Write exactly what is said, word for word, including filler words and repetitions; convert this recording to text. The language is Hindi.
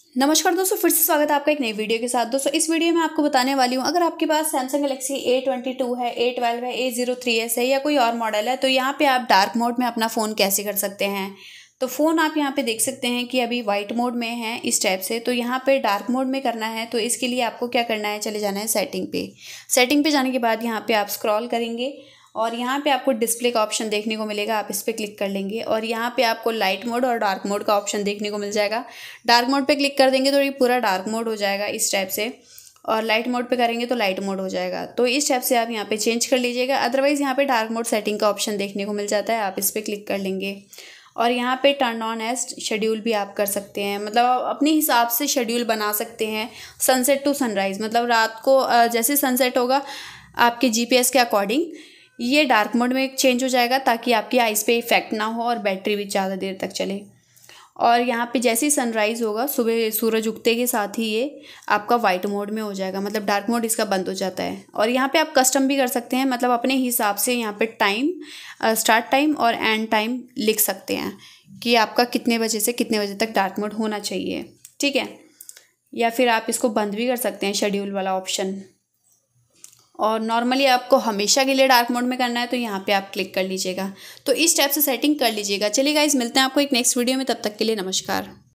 नमस्कार दोस्तों, फिर से स्वागत है आपका एक नई वीडियो के साथ। दोस्तों इस वीडियो में आपको बताने वाली हूँ, अगर आपके पास Samsung Galaxy A twenty two है, ए ट्वेल्व है, ए ज़ीरो थ्री एस है या कोई और मॉडल है, तो यहाँ पे आप डार्क मोड में अपना फ़ोन कैसे कर सकते हैं। तो फ़ोन आप यहाँ पे देख सकते हैं कि अभी वाइट मोड में है इस टाइप से। तो यहाँ पे डार्क मोड में करना है, तो इसके लिए आपको क्या करना है, चले जाना है सेटिंग पे। सेटिंग पे जाने के बाद यहाँ पे आप स्क्रॉल करेंगे और यहाँ पे आपको डिस्प्ले का ऑप्शन देखने को मिलेगा, आप इस पर क्लिक कर लेंगे और यहाँ पे आपको लाइट मोड और डार्क मोड का ऑप्शन देखने को मिल जाएगा। डार्क मोड पे क्लिक कर देंगे तो ये पूरा डार्क मोड हो जाएगा इस टाइप से, और लाइट मोड पे करेंगे तो लाइट मोड हो जाएगा। तो इस टाइप से आप यहाँ पे चेंज कर लीजिएगा। अदरवाइज़ यहाँ पे डार्क मोड सेटिंग का ऑप्शन देखने को मिल जाता है, आप इस पर क्लिक कर लेंगे और यहाँ पे टर्न ऑन एज शेड्यूल भी आप कर सकते हैं, मतलब आप अपने हिसाब से शेड्यूल बना सकते हैं। सनसेट टू सनराइज़, मतलब रात को जैसे सनसेट होगा आपके जीपीएस के अकॉर्डिंग ये डार्क मोड में चेंज हो जाएगा, ताकि आपकी आइज़ पे इफेक्ट ना हो और बैटरी भी ज़्यादा देर तक चले। और यहाँ पे जैसे ही सनराइज़ होगा सुबह सूरज उगते के साथ ही ये आपका वाइट मोड में हो जाएगा, मतलब डार्क मोड इसका बंद हो जाता है। और यहाँ पे आप कस्टम भी कर सकते हैं, मतलब अपने हिसाब से यहाँ पे टाइम, स्टार्ट टाइम और एंड टाइम लिख सकते हैं कि आपका कितने बजे से कितने बजे तक डार्क मोड होना चाहिए, ठीक है। या फिर आप इसको बंद भी कर सकते हैं, शेड्यूल वाला ऑप्शन। और नॉर्मली आपको हमेशा के लिए डार्क मोड में करना है तो यहाँ पे आप क्लिक कर लीजिएगा। तो इस टाइप से सेटिंग कर लीजिएगा। चलिए गाइस, मिलते हैं आपको एक नेक्स्ट वीडियो में, तब तक के लिए नमस्कार।